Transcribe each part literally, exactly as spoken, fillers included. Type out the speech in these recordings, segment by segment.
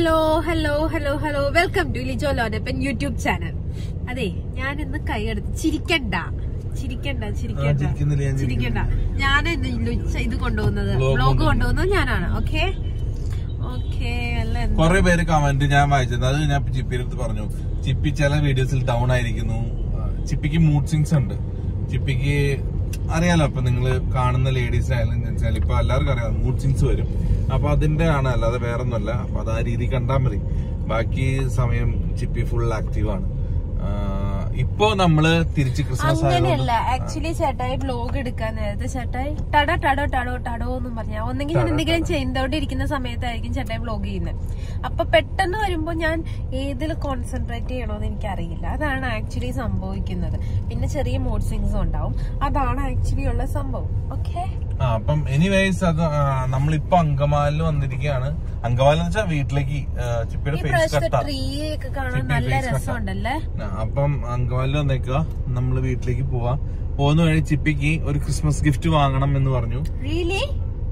Hello hello hello hello welcome to Lijo Lodappan YouTube channel. അതെ, ഞാൻ ഇന്ന് കൈയെടുത്ത് ചിരിക്കണ്ട ചിരിക്കണ്ട ചിരിക്കണ്ട ചിരിക്കണ്ട ഞാൻ ഇത് കൊണ്ടുപോകുന്നത് വ്ലോഗ് കൊണ്ടുപോകുന്നത് ഞാനാണ്. ഓക്കെ ഓക്കെ അല്ല കുറെ പേര് കമന്റ് ഞാൻ വായിച്ചത്, അത് ഞാൻ ചിപ്പിയുടെ അടുത്ത് പറഞ്ഞു. ചിപ്പി ചില വീഡിയോസിൽ ഡൗൺ ആയിരിക്കുന്നു. ചിപ്പിക്ക് മൂഡ് സ്വിങ്സ് ഉണ്ട്. ചിപ്പിക്ക് അറിയാലോ, ഇപ്പൊ നിങ്ങള് കാണുന്ന ലേഡീസിനായാലും വെച്ചാൽ ഇപ്പൊ എല്ലാവർക്കും അറിയാം മൂഡ് സ്വിങ്സ് വരും. അപ്പൊ അതിന്റെ ആണ്, അല്ലാതെ വേറെ ഒന്നുമല്ല. അപ്പൊ അത് ആ രീതി കണ്ടാൽ മതി. ബാക്കി സമയം ചിപ്പി ഫുൾ ആക്റ്റീവ് ആണ്. ഇപ്പൊ നമ്മള് തിരിച്ച് ക്രിസ്മസ് അങ്ങനെയല്ല. ആക്ച്വലി ചേട്ടായി വ്ലോഗ് എടുക്കാൻ നേരത്തെ ചേട്ടായി ടട ടടോ ടടോ ടടോ എന്നും പറഞ്ഞാൽ ഒന്നെങ്കിൽ ഞാൻ എന്തെങ്കിലും ചെയ്തോണ്ടിരിക്കുന്ന സമയത്തായിരിക്കും ചേട്ടായി വ്ലോഗ് ചെയ്യുന്നത്. അപ്പൊ പെട്ടെന്ന് വരുമ്പോ ഞാൻ ഏതിൽ കോൺസെൻട്രേറ്റ് ചെയ്യണോന്ന് എനിക്കറിയില്ല. അതാണ് ആക്ച്വലി സംഭവിക്കുന്നത്. പിന്നെ ചെറിയ മൂഡ് സ്വിങ്സും ഉണ്ടാവും. അതാണ് ആക്ച്വലി ഉള്ള സംഭവം. ഓക്കെ, അപ്പം എനിവേസ് അത് നമ്മളിപ്പോ അങ്കമാലിൽ വന്നിരിക്കുകയാണ്. അങ്കമാലി വെച്ചാൽ വീട്ടിലേക്ക് ചിപ്പിയുടെ ഫേസ് കട്ടാ. നല്ല രസമുണ്ടല്ലേ. അപ്പം അങ്കമാലിൽ വന്നേക്കുക, നമ്മള് വീട്ടിലേക്ക് പോവാ. പോകുന്ന വഴി ചിപ്പിക്ക് ഒരു ക്രിസ്മസ് ഗിഫ്റ്റ് വാങ്ങണം എന്ന് പറഞ്ഞു. റിയലി?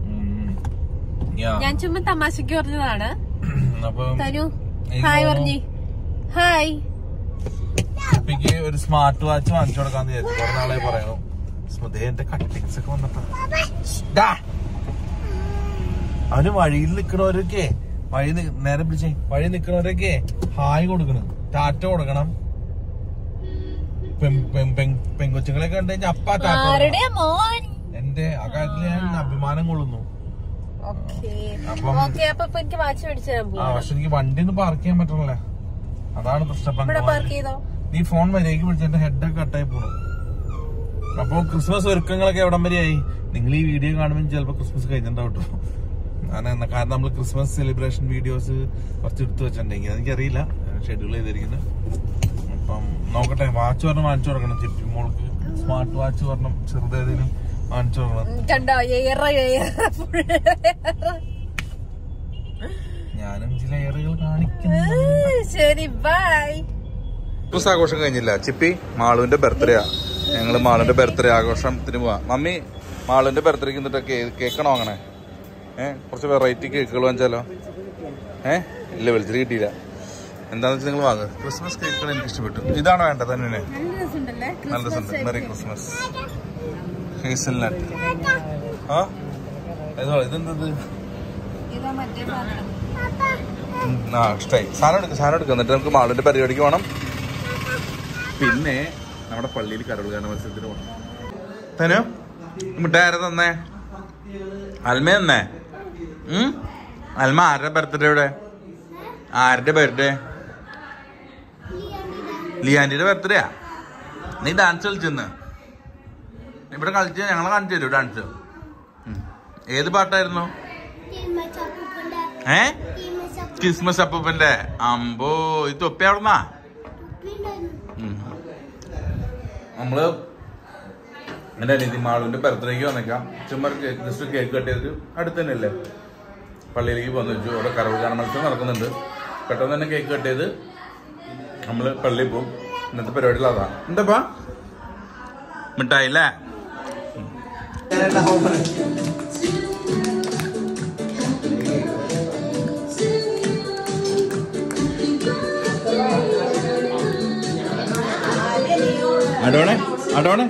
ഞാൻ ചുമ്മാ തമാശക്ക് പറഞ്ഞതാണ്. തനു ഹായ് പറഞ്ഞു. ഹായ്. ചിപ്പിക്ക് ഒരു സ്മാർട്ട് വാച്ച് വാങ്ങിച്ചു കൊടുക്കാന്ന് വിചാരിച്ചു. കുറെ നാളെ പറയണു. എന്റെ കട്ടിങ്സ് ഒക്കെ വന്നപ്പോ അവന് വഴിയിൽ നിക്കണവരൊക്കെ വഴി നേരെ പിടിച്ചേ വഴി നിക്കണവരൊക്കെ ഹായ് കൊടുക്കണം, ടാറ്റ കൊടുക്കണം. പെങ്കൊച്ചുങ്ങളെ കണ്ടു കഴിഞ്ഞാൽ അപ്പാ ടാറ്റ. എന്റെ ആ കാര്യത്തിൽ ഞാൻ അഭിമാനം കൊള്ളുന്നു. ആ പക്ഷെ എനിക്ക് വണ്ടി ഒന്നും പാർക്ക് ചെയ്യാൻ പറ്റണല്ലേ, അതാണ് പ്രശ്നം. നീ ഫോൺ വരേക്ക് പിടിച്ച എന്റെ ഹെഡൊക്കെ കട്ടായി പോണു. അപ്പൊ ക്രിസ്മസ് ഒരുക്കങ്ങളൊക്കെ എവിടം വരെയായി? നിങ്ങൾ ഈ വീഡിയോ കാണുമ്പോൾ ചിലപ്പോ ക്രിസ്മസ് കഴിഞ്ഞിട്ടുണ്ടാവട്ടോ. കാരണം നമ്മൾ ക്രിസ്മസ് സെലിബ്രേഷൻ വീഡിയോസ് കുറച്ച് എടുത്തു വെച്ചിട്ടുണ്ടെങ്കിൽ എനിക്കറിയില്ല, ഷെഡ്യൂൾ ചെയ്തിരിക്കുന്നത്. അപ്പം നോക്കട്ടെ. വാച്ച് പറഞ്ഞ് വാങ്ങിച്ചു കൊടുക്കണം. ചിപ്പി മോൾക്ക് സ്മാർട്ട് വാച്ച് പറഞ്ഞ ചെറുതേതിനും വാങ്ങിച്ചു കൊടുക്കണം. ഞാനും ചില എയറുകൾ കാണിക്കുന്നു. ശരി, ബൈ. ക്രിസ്മസ് ആഘോഷം കഴിഞ്ഞില്ല. ചിപ്പി മാളുവിന്റെ ബർത്ത്ഡേയാ. ഞങ്ങള് മാളുവിന്റെ ബർത്ത്ഡേ ആഘോഷത്തിന് പോവാ. മമ്മി മാളുവിന്റെ ബർത്ത്ഡേക്ക് എന്നിട്ട് കേക്കാണോ വാങ്ങണേ? ഏഹ് കുറച്ച് വെറൈറ്റി കേക്കുകൾ വാങ്ങിച്ചാലോ? ഏഹ് ഇല്ല, വിളിച്ചിട്ട് കിട്ടിയില്ല. എന്താന്ന് വെച്ചാൽ നിങ്ങൾ വാങ്ങുക. ക്രിസ്മസ് കേക്കുകൾ എനിക്ക് ഇഷ്ടപ്പെട്ടു. ഇതാണ് വേണ്ടത് തന്നെ. നല്ല രസമുണ്ട്. Merry Christmas. ഹേസൽനട്ട്. ആ ഏതോ ഇതെന്തത്? ആ ഇഷ്ടമായി. സാധനം എടുക്കും സാധനം എടുക്കും എന്നിട്ട് നമുക്ക് മാളുവിന്റെ പരിപാടിക്ക് പോകണം. പിന്നെ നമ്മുടെ പള്ളിയിൽ കരോൾഗാന മത്സരത്തിന് പോകണം. തനു മിഠായി തന്നേ? അൽമ തന്നേ? ഉം അൽമ ആരുടെ ബർത്ത്ഡേ? ഇവിടെ ആരുടെ ബർത്ത്ഡേ? ലിയാൻഡിയുടെ ബർത്ത്ഡേയാ. നീ ഡാൻസ് കളിച്ചെന്ന് ഇവിടെ കളിച്ച് ഞങ്ങളെ കാണിച്ചു തരൂ ഡാൻസ്. ഏത് പാട്ടായിരുന്നു? ഏ ക്രിസ്മസ് അപ്പൂപ്പന്റെ. അമ്പോ ഇത് തൊപ്പി അവിടുന്നാ? നമ്മള് എന്റെ അനിയത്തി മാളുവിന്റെ ബർത്ത്ഡേക്ക് വന്നേക്കാം. ചുമ്മാ ജസ്റ്റ് കേക്ക് കട്ട് ചെയ്തിട്ട് അടുത്ത് തന്നെ അല്ലേ പള്ളിയിലേക്ക് പോന്നു വെച്ചു. അവിടെ കരോൾഗാന മത്സരം നടക്കുന്നുണ്ട്. പെട്ടെന്ന് തന്നെ കേക്ക് കട്ട് ചെയ്ത് നമ്മള് പള്ളിയിൽ പോകും. ഇന്നത്തെ പരിപാടിയിൽ അതാ. എന്താപ്പാ മിഠായി അല്ലേ? അടോണേ അടോണേ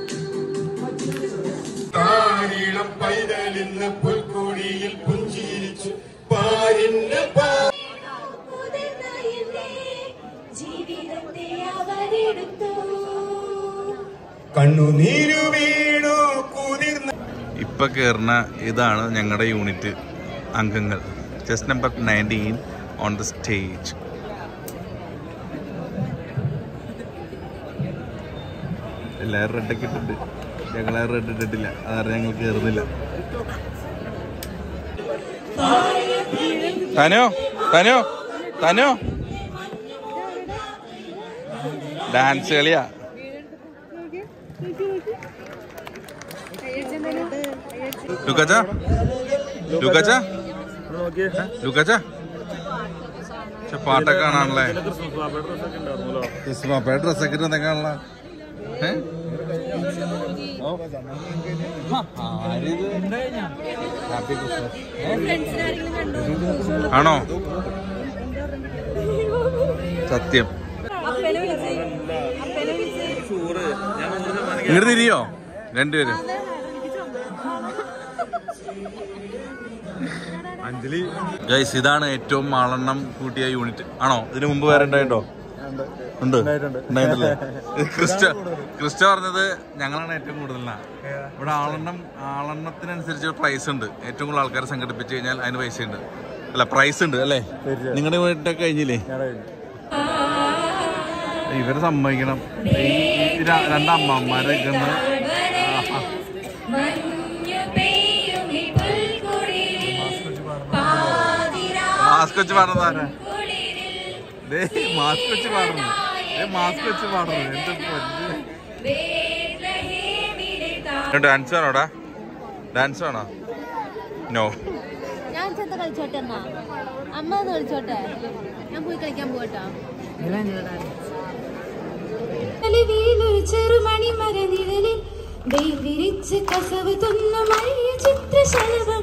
പൈതലിന്ന് പുൽക്കൂടിയിൽ പുഞ്ചിരിച്ചു പാരിന്റെ കണ്ണുനീരു വീണു കുതിർന്ന. ഇപ്പൊ കേറുന്ന ഇതാണ് ഞങ്ങളുടെ യൂണിറ്റ് അംഗങ്ങൾ. Just number nineteen on the stage. എല്ലാവരും റെഡൊക്കെ ഇട്ടിട്ടുണ്ട്. ഞങ്ങളെ റെഡ് ഇട്ടിട്ടില്ല, അതാണ് ഞങ്ങൾ കേറുന്നില്ല. തനോ തനോ തനോ ഡാൻസ് കളിയാ. ലുക്കാച്ച ലുക്കാച്ച ലുക്കാച്ച പാട്ടൊക്കെ കാണാണല്ലേ? ക്രിസ്മസ് പാപ്പയുടെ ഡ്രസ്സൊക്കെ ഇട്ടേക്കാണല്ലോ. ആണോ? സത്യം. ഇങ്ങോട്ട് തിരിയോ രണ്ടുപേരും? അഞ്ജലി ഗൈസ്, ഇതാണ് ഏറ്റവും ആളെണ്ണം കൂട്ടിയ യൂണിറ്റ് ആണോ? ഇതിനു മുമ്പ് വേറെ ഉണ്ടായിട്ടോ? ഉണ്ട്, ഉണ്ടായിട്ടല്ലേ? ക്രിസ്റ്റ ക്രിസ്റ്റ പറഞ്ഞത് ഞങ്ങളാണ് ഏറ്റവും കൂടുതൽ. ഇവിടെ ആളെണ്ണം ആളെണ്ണത്തിനനുസരിച്ച് പ്രൈസ് ഉണ്ട്. ഏറ്റവും കൂടുതൽ ആൾക്കാരെ സംഘടിപ്പിച്ചു കഴിഞ്ഞാൽ അതിന് പൈസ ഉണ്ട്, അല്ല പ്രൈസ് ഉണ്ട് അല്ലേ? നിങ്ങളുടെ വീട്ടിലൊക്കെ കഴിഞ്ഞില്ലേ? ഇവരെ സമ്മതിക്കണം. ഈ രണ്ടമ്മമാരെ മാസ്ക് വെച്ച് പാടുന്നതാരാ? മാസ്ക് വെച്ച് പാടുന്നു, മാസ്ക് വെച്ച് പാടുന്നു. എന്ത് ഡാൻസ് ആണോടാ? ഡാൻസ് ആണോ? നോ. ഞാൻ ചെന്ന് കളിച്ചോട്ടെ എന്നാ? അമ്മ ഒന്ന് കളിച്ചോട്ടെ, ഞാൻ പോയി കളിക്കാൻ പോകട്ടോ. ചെറുമണി മരനിഴലിൽ വിരിച്ച് കസവ് തൊന്ന മഴയ ചിത്രശലഭം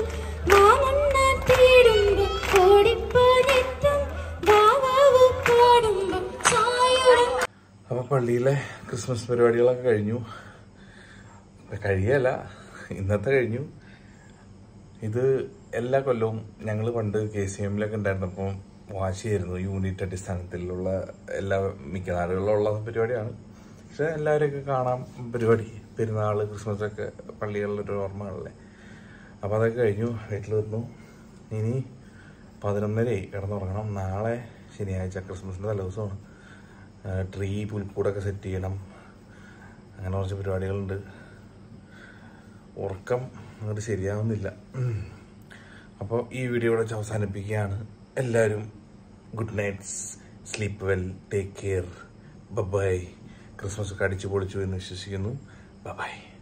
അപ്പൊ പള്ളിയിലെ ക്രിസ്മസ് പരിപാടികളൊക്കെ കഴിഞ്ഞു. കഴിയല്ല, ഇന്നത്തെ കഴിഞ്ഞു. ഇത് എല്ലാ കൊല്ലവും ഞങ്ങൾ പണ്ട് കെ സി എമ്മിലൊക്കെ ഉണ്ടായിരുന്നപ്പോൾ വാശിയായിരുന്നു. യൂണിറ്റ് അടിസ്ഥാനത്തിലുള്ള എല്ലാ മിക്ക നാടുകളിലുള്ള പരിപാടിയാണ്. പക്ഷെ എല്ലാവരെയൊക്കെ കാണാം. പരിപാടി പെരുന്നാൾ ക്രിസ്മസ് ഒക്കെ പള്ളികളിലൊരു ഓർമ്മകളല്ലേ. അപ്പോൾ അതൊക്കെ കഴിഞ്ഞു, വീട്ടിൽ വന്നു. ഇനി പതിനൊന്നരയായി കിടന്നുറങ്ങണം. നാളെ ശനിയാഴ്ച ക്രിസ്മസിൻ്റെ തലേദിവസമാണ്. ട്രീ പുൽക്കൂടൊക്കെ സെറ്റ് ചെയ്യണം, അങ്ങനെ കുറച്ച് പരിപാടികളുണ്ട്. ഉറക്കം അങ്ങോട്ട് ശരിയാവുന്നില്ല. അപ്പോൾ ഈ വീഡിയോ ഇവിടെ അവസാനിപ്പിക്കുകയാണ്. എല്ലാവരും good nights, sleep well, take care, bye. Christmas ഒക്കെ അടിച്ചു പൊളിച്ചു എന്ന് വിശ്വസിക്കുന്നു. ബൈ.